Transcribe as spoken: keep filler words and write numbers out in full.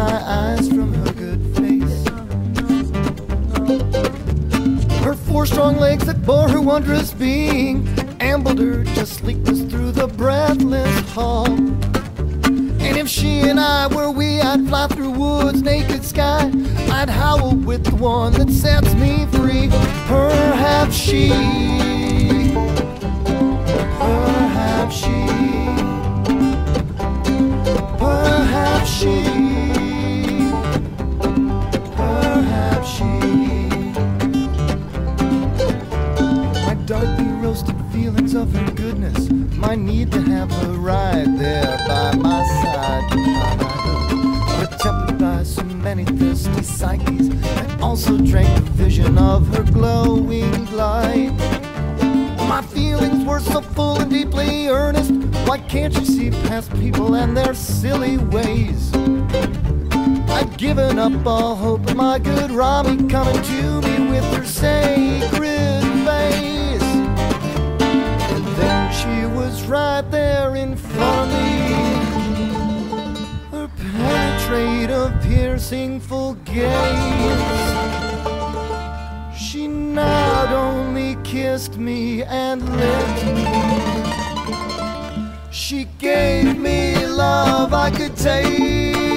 my eyes from her good face. Her four strong legs that bore her wondrous being ambled her just sleepless through the breathless hall. And if she and I were we, I'd fly through woods, naked sky. I'd howl with the one that sets me free. Perhaps she, perhaps she, perhaps she, perhaps she. My darkly roasted feelings of her goodness, my need to have her right there by my side, but tempered by so many thirsty psyches that also drank the vision of her glowing light. My feelings were so full and deeply earnest. Why can't you see past people and their silly ways? I'd given up all hope of my good Rami coming to me with her sacred face. And then she was right there in front of me, her penetrative, piercing full gaze. She not only kissed me and licked me, she gave me love I could taste.